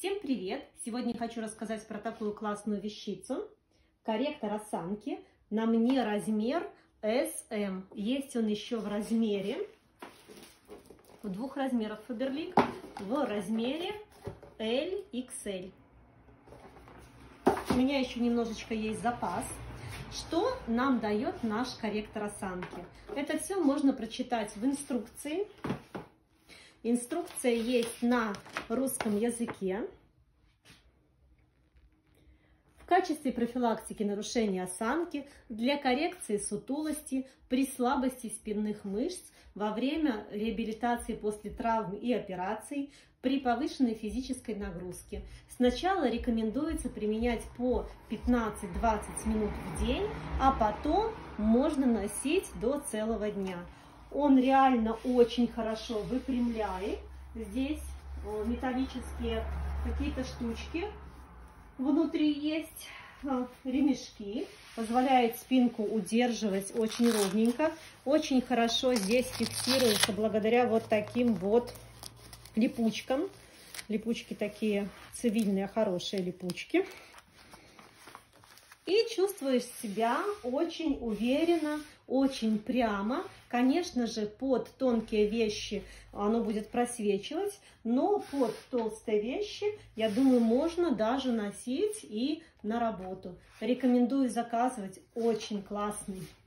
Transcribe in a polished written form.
Всем привет! Сегодня хочу рассказать про такую классную вещицу. Корректор осанки. На мне размер SM. Есть он еще в размере, в двух размерах Faberlic, в размере LXL. У меня еще немножечко есть запас. Что нам дает наш корректор осанки? Это все можно прочитать в инструкции. Инструкция есть на русском языке. В качестве профилактики нарушения осанки, для коррекции сутулости, при слабости спинных мышц, во время реабилитации после травм и операций, при повышенной физической нагрузке. Сначала рекомендуется применять по 15-20 минут в день, а потом можно носить до целого дня. Он реально очень хорошо выпрямляет. Здесь металлические какие-то штучки. Внутри есть ремешки. Позволяет спинку удерживать очень ровненько. Очень хорошо здесь фиксируется благодаря вот таким вот липучкам. Липучки такие цивильные, хорошие липучки. И чувствуешь себя очень уверенно, очень прямо. Конечно же, под тонкие вещи оно будет просвечивать, но под толстые вещи, я думаю, можно даже носить и на работу. Рекомендую заказывать. Очень классный.